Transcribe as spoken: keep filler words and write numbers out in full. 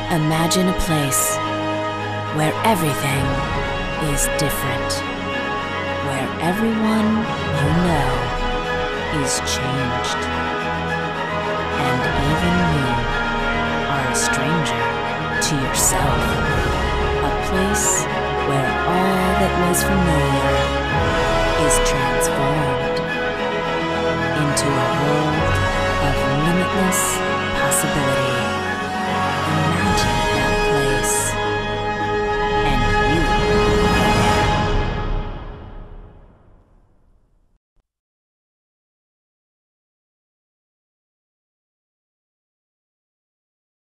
Imagine a place where everything is different, where everyone you know is changed, and even you are a stranger to yourself. A place where all that was familiar is transformed into a world of limitless